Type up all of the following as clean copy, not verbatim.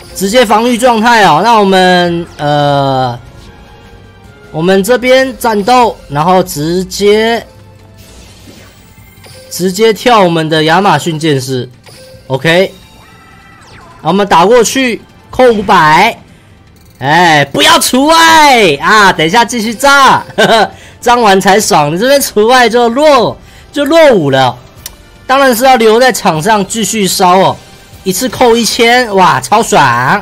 直接防御状态哦。那我们这边战斗，然后直接跳我们的亚马逊剑士 ，OK。我们打过去，扣500。哎，不要除外啊！等一下继续炸，呵呵，脏完才爽。你这边除外就落伍了，当然是要留在场上继续烧哦，一次扣1000，哇，超爽！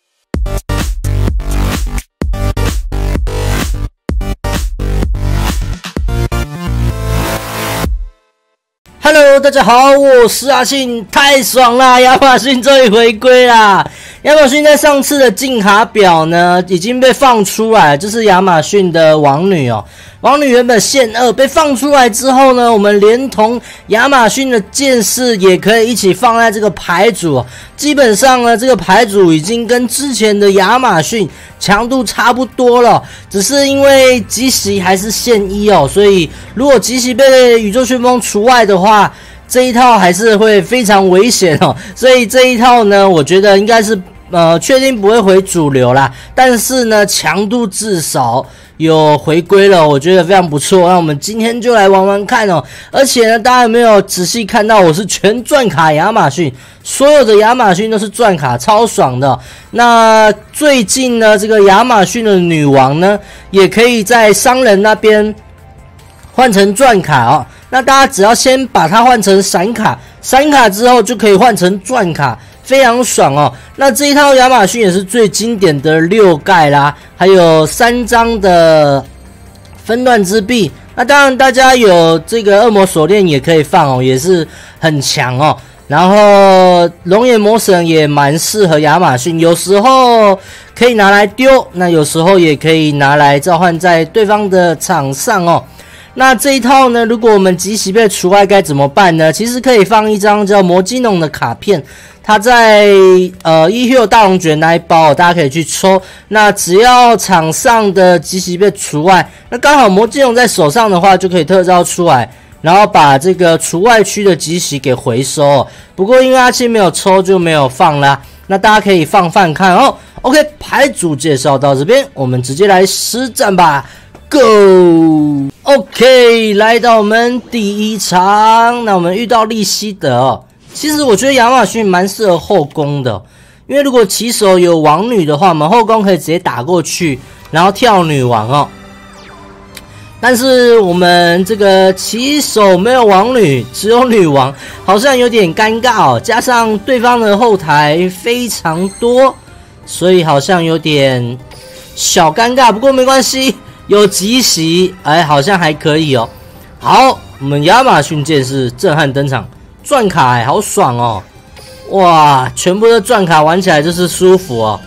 Hello， 大家好，我是阿信，太爽啦！亚马逊终于回归啦！亚马逊在上次的竞卡表呢，已经被放出来，这是亚马逊的王女哦。王女原本限2，被放出来之后呢，我们连同亚马逊的剑士也可以一起放在这个牌组哦。基本上呢，这个牌组已经跟之前的亚马逊强度差不多了，只是因为即席还是限1哦，所以如果即席被宇宙旋风除外的话，这一套还是会非常危险哦。所以这一套呢，我觉得应该是确定不会回主流啦，但是呢，强度至少有回归了，我觉得非常不错。那我们今天就来玩玩看哦。而且呢，大家有没有仔细看到我是全钻卡亚马逊，所有的亚马逊都是钻卡，超爽的。那最近呢，这个亚马逊的女王呢，也可以在商人那边换成钻卡哦。那大家只要先把它换成闪卡，闪卡之后就可以换成钻卡。非常爽哦！那这一套亚马逊也是最经典的6盖啦，还有3张的分段之臂。那当然，大家有这个恶魔锁链也可以放哦，也是很强哦。然后龙眼魔神也蛮适合亚马逊，有时候可以拿来丢，那有时候也可以拿来召唤在对方的场上哦。那这一套呢，如果我们即席被除外该怎么办呢？其实可以放一张叫魔基农的卡片，它在E-Hero 大龙卷那一包，大家可以去抽。那只要场上的即席被除外，那刚好魔基农在手上的话，就可以特召出来，然后把这个除外区的即席给回收哦。不过因为阿七没有抽，就没有放啦。那大家可以放看哦。OK， 牌组介绍到这边，我们直接来实战吧。Go！ OK， 来到我们第1场，那我们遇到利希德哦。其实我觉得亚马逊蛮适合后宫的，因为如果起手有王女的话，我们后宫可以直接打过去，然后跳女王哦。但是我们这个起手没有王女，只有女王，好像有点尴尬哦。加上对方的后台非常多，所以好像有点小尴尬。不过没关系。有即席，哎，好像还可以哦。好，我们亚马逊剑士震撼登场，钻卡哎，好爽哦！哇，全部的钻卡玩起来就是舒服哦，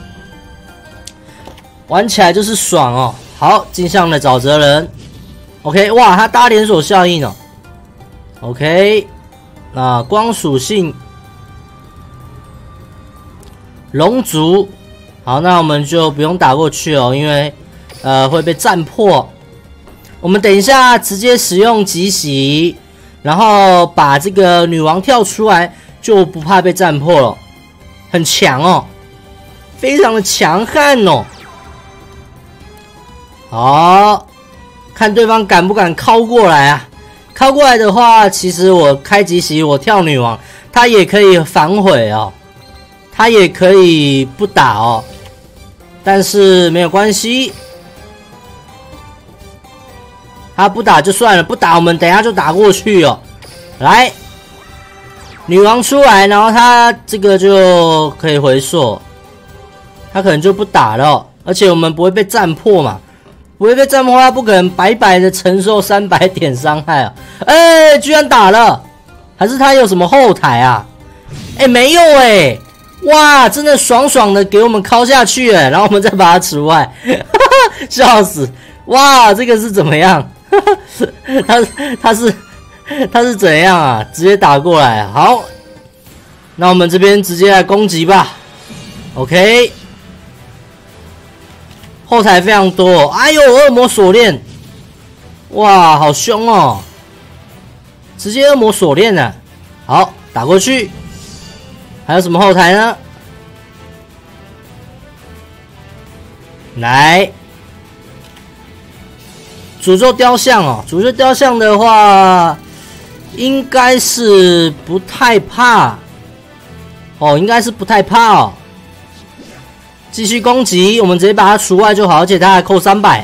玩起来就是爽哦。好，镜像的沼泽人 ，OK， 哇，他搭连锁效应哦 ，OK， 那光属性龙族，好，那我们就不用打过去哦，因为。会被战破。我们等一下直接使用即席，然后把这个女王跳出来，就不怕被战破了。很强哦，非常的强悍哦。好，看对方敢不敢靠过来啊？靠过来的话，其实我开即席，我跳女王，他也可以反悔哦，他也可以不打哦，但是没有关系。他不打就算了，不打我们等一下就打过去哦。来，女王出来，然后他这个就可以回溯，他可能就不打了，而且我们不会被战破嘛，不会被战破，他不可能白白的承受300点伤害啊！哎，居然打了，还是他有什么后台啊？哎，没有哎，哇，真的爽爽的给我们敲下去哎，然后我们再把他除外，笑死！哇，这个是怎么样？他是怎样啊？直接打过来，好，那我们这边直接来攻击吧。OK， 后台非常多，哎呦，恶魔锁链，哇，好凶哦！直接恶魔锁链了，好，打过去。还有什么后台呢？ 来，诅咒雕像哦，诅咒雕像的话，应该是不太怕哦，应该是不太怕哦。继续攻击，我们直接把它除外就好，而且它还扣300。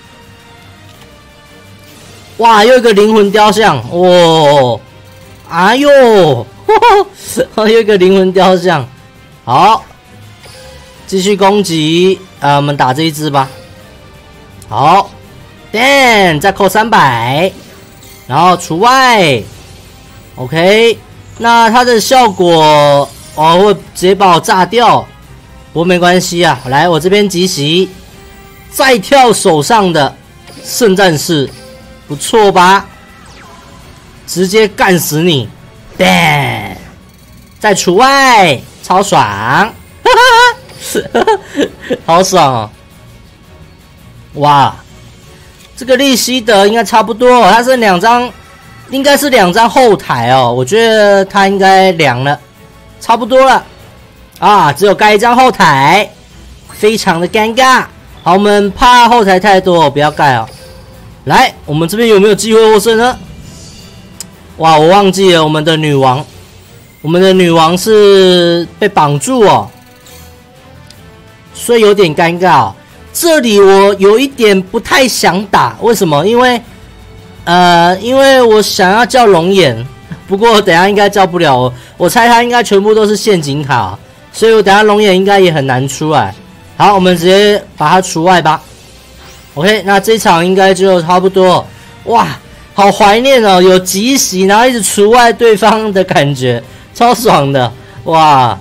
哇，又一个灵魂雕像哦！哎呦，又一个灵魂雕像。好，继续攻击，我们打这一只吧。好 ，Dan 再扣300，然后除外。OK， 那它的效果会直接把我炸掉，不过没关系啊。来，我这边集齐，再跳手上的圣战士。不错吧？直接干死你 ，bang！ 再除外，超爽，哈哈，好爽哦！哇，这个利希德应该差不多，它是2张，应该是2张后台哦。我觉得它应该凉了，差不多了啊，只有盖1张后台，非常的尴尬。好，我们怕后台太多，不要盖哦。来，我们这边有没有机会获胜呢？哇，我忘记了我们的女王，我们的女王是被绑住哦，所以有点尴尬哦。这里我有一点不太想打，为什么？因为我想要叫龙眼，不过等一下应该叫不了，我猜它应该全部都是陷阱卡，所以我等一下龙眼应该也很难出来。好，我们直接把它除外吧。OK， 那这场应该就差不多。哇，好怀念哦，有集袭，然后一直除外对方的感觉，超爽的。哇，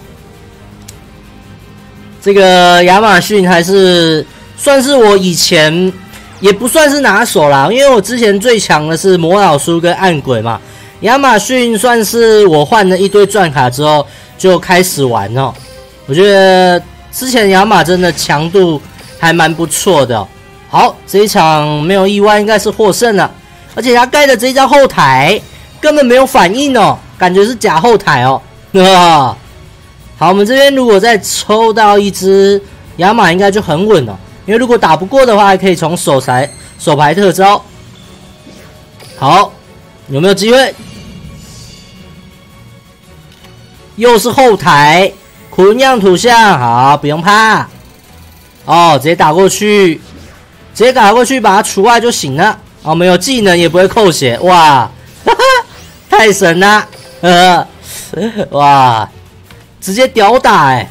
这个亚马逊还是算是我以前也不算是拿手啦，因为我之前最强的是魔导书跟暗鬼嘛。亚马逊算是我换了一堆钻卡之后就开始玩哦。我觉得之前亚马真的强度还蛮不错的哦。好，这一场没有意外，应该是获胜了。而且他盖的这一张后台根本没有反应哦，感觉是假后台哦。好，我们这边如果再抽到一只亚马，应该就很稳了。因为如果打不过的话，还可以从手牌特招。好，有没有机会？又是后台，捆样土象，好，不用怕。哦，直接打过去。直接打过去把它除外就行了哦，没有技能也不会扣血，哇，哈哈，太神了，哇，直接屌打哎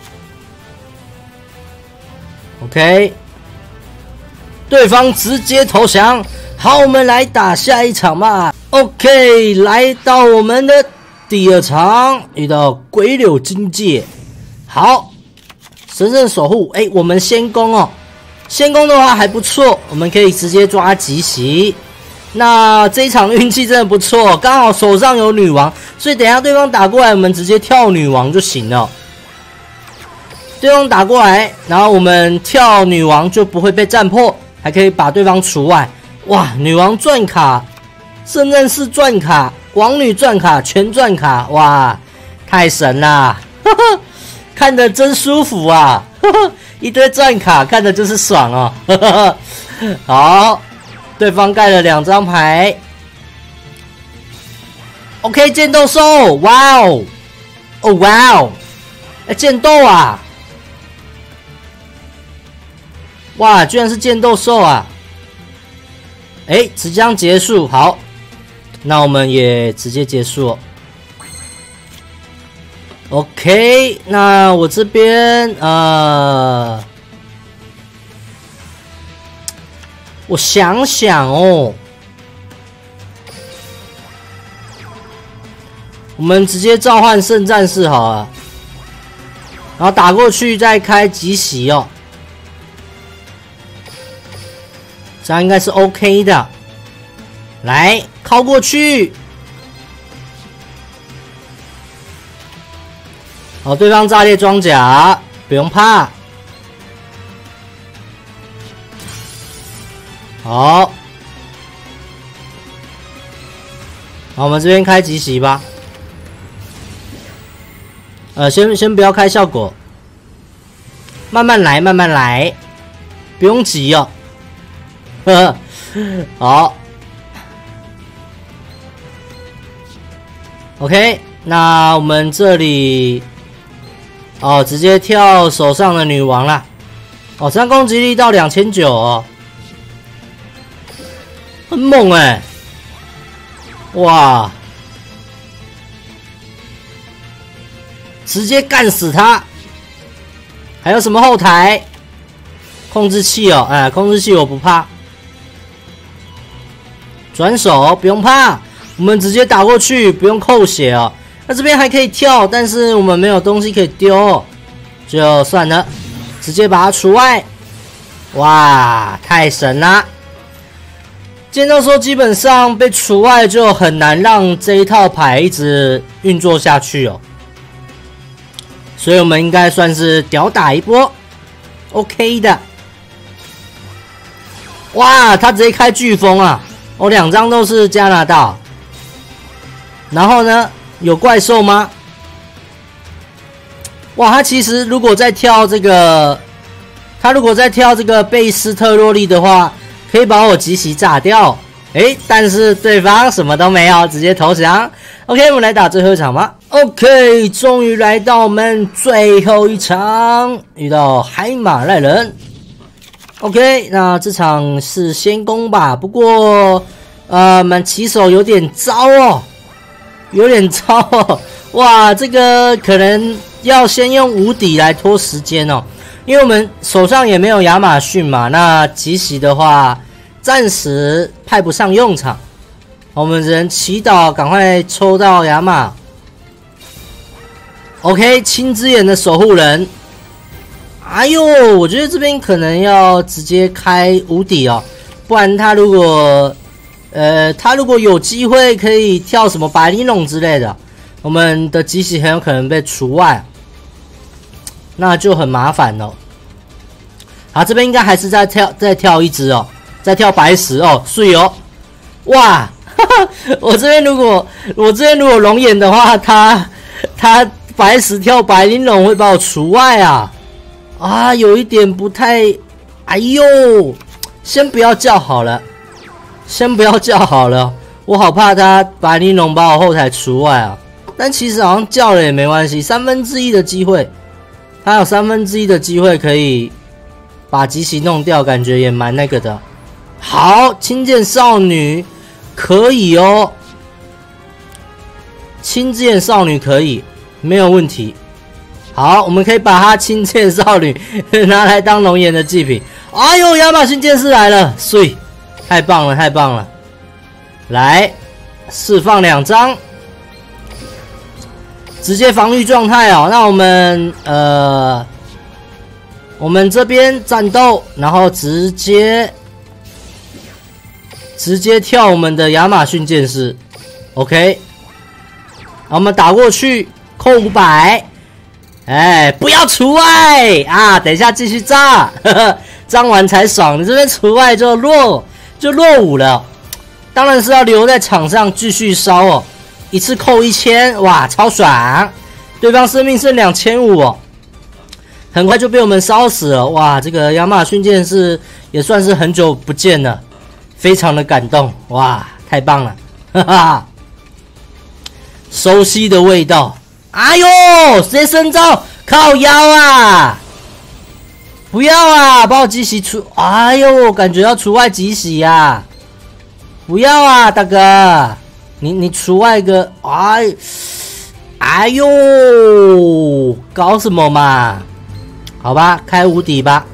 ，OK， 对方直接投降，好，我们来打下一场吧 ，OK， 来到我们的第2场，遇到鬼柳金界，好，神圣守护，哎，我们先攻哦。先攻的话还不错，我们可以直接抓集袭。那这一场运气真的不错，刚好手上有女王，所以等一下对方打过来，我们直接跳女王就行了。对方打过来，然后我们跳女王就不会被战破，还可以把对方除外。哇，女王钻卡，圣战士钻卡，王女钻卡，全钻卡，哇，太神啦！呵呵，看得真舒服啊！呵呵。一堆钻卡，看着就是爽哦。呵呵，好，对方盖了2张牌。OK， 剑斗兽，哇哦，哦哇哦，剑斗啊！哇，居然是剑斗兽啊！即将结束，好，那我们也直接结束哦。OK， 那我这边我想想哦，我们直接召唤圣战士好了，然后打过去再开集袭哦，这样应该是 OK 的。来，靠过去。好，对方炸裂装甲，不用怕。好，好，我们这边开集袭吧。先不要开效果，慢慢来，慢慢来。 不用急哦。呵呵，好 ，OK， 那我们这里哦，直接跳手上的女王啦。哦，这样攻击力到2900哦，很猛哎！哇，直接干死他！还有什么后台？控制器哦，哎，控制器我不怕。转手不用怕，我们直接打过去，不用扣血哦。那这边还可以跳，但是我们没有东西可以丢，就算了，直接把它除外。哇，太神啦！见到说基本上被除外就很难让这一套牌一直运作下去哦，所以我们应该算是屌打一波 ，OK 的。哇，他直接开飓风啊！哦，2张都是加拿大。然后呢，有怪兽吗？哇，他其实如果再跳这个，贝斯特洛利的话，可以把我集袭炸掉。诶，但是对方什么都没有，直接投降。OK， 我们来打最后一场吧。OK， 终于来到我们最后一场，遇到海马赖人。OK， 那这场是先攻吧，不过我们起手有点糟哦，哇，这个可能要先用无敌来拖时间哦，因为我们手上也没有亚马逊嘛，那集袭的话暂时派不上用场，我们只能祈祷赶快抽到亚马。OK， 青之眼的守护人。哎呦，我觉得这边可能要直接开无敌哦，不然他如果有机会可以跳什么白玲珑之类的，我们的集袭很有可能被除外，那就很麻烦了。好，这边应该还是再跳一只哦，再跳白石哦，碎哦，哇，哈哈，我这边如果龙眼的话，他白石跳白玲珑会把我除外啊。啊，有一点不太，哎呦，先不要叫好了，我好怕他白玲珑把我后台除外啊。但其实好像叫了也没关系，1/3的机会，他有1/3的机会可以把集袭弄掉，感觉也蛮那个的。好，青剑少女可以哦，青剑少女可以，没有问题。好，我们可以把它青剑少女拿来当龙岩的祭品。哎呦，亚马逊剑士来了，碎，太棒了！来，释放2张，直接防御状态哦。那我们这边战斗，然后直接跳我们的亚马逊剑士 ，OK。好，我们打过去，扣500。哎，不要除外啊！等一下继续炸，炸完才爽。你这边除外就落伍了，当然是要留在场上继续烧哦，一次扣1000，哇，超爽！对方生命剩2500哦，很快就被我们烧死了。哇，这个亚马逊剑士也算是很久不见了，非常的感动，哇，太棒了，哈哈，熟悉的味道。哎呦，直接升招，靠腰啊！不要啊，把我集袭除！哎呦，感觉要除外集袭呀！不要啊，大哥，你除外个，哎呦，搞什么嘛？好吧，开无敌吧！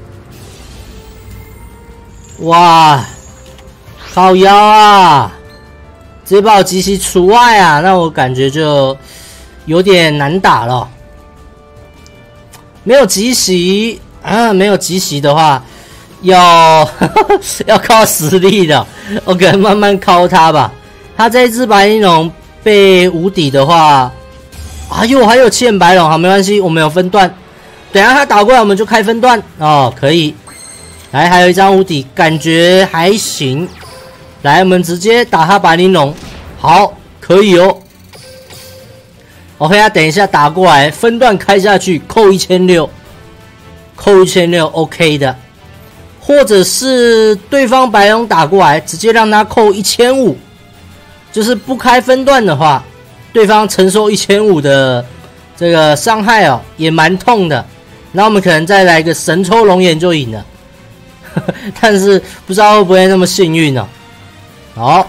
哇，靠腰啊！直接把我集袭除外啊，那我感觉就有点难打了。没有集袭啊，没有集袭的话，要靠实力的。OK， 慢慢靠他吧。他这一只白玲珑被无敌的话，哎呦，还有7眼白龙，好，没关系，我们有分段。等一下他打过来，我们就开分段哦，可以。来，还有一张无敌，感觉还行。来，我们直接打他白玲珑，好，可以哦。OK， 他等一下打过来，分段开下去，扣1600，扣1600 ，OK 的。 或者是对方白龙打过来，直接让他扣1500，就是不开分段的话，对方承受1500的这个伤害哦，也蛮痛的。然后我们可能再来一个神抽龙眼就赢了，但是不知道会不会那么幸运呢？好。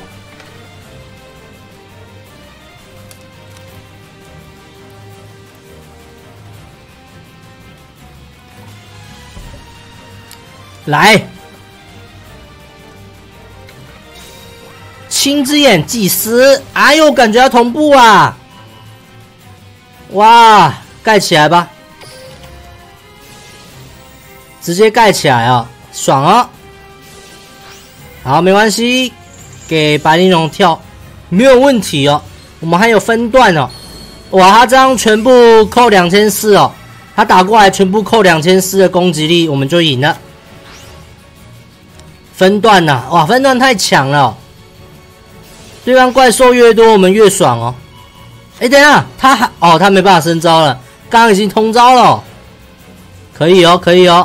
来，青之眼祭司，哎呦，感觉要同步啊！哇，盖起来吧，直接盖起来啊，爽啊！好，没关系，给白玲珑跳，没有问题哦。我们还有分段哦，哇，他这样全部扣2400哦，他打过来全部扣2400的攻击力，我们就赢了。分段呐、哇，分段太强了、哦，对方怪兽越多，我们越爽哦。哎，等一下，他没办法升招了，刚刚已经通招了、哦，可以哦，可以哦。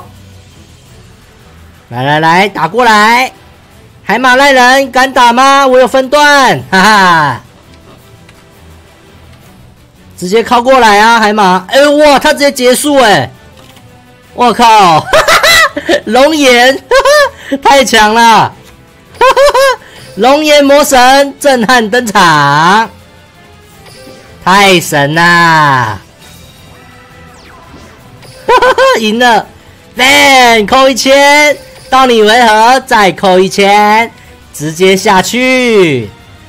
来，打过来，海马赖人敢打吗？我有分段，哈哈，直接靠过来啊，海马！哎哇，他直接结束哎，我靠，龙眼。太强了！龙岩魔神震撼登场，太神啦！赢了 ，ban 扣1000，到你回合再扣1000，直接下去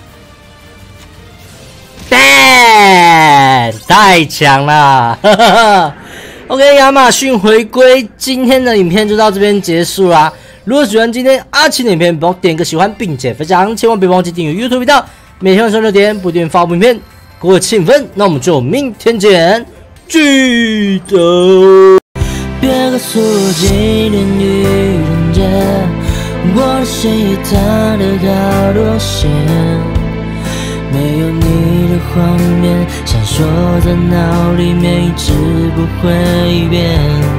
，ban 太强了！OK， 亚马逊回归，今天的影片就到这边结束啦。如果喜欢今天阿奇的影片，帮我点个喜欢并且分享，千万别忘记订阅 YouTube 频道，每天晚上6点不定发布影片，给我气氛。那我们就明天见，记得别告诉我今天愚人节，我的心已烫得好多线，没有你的画面闪烁在脑里面，一直不会变。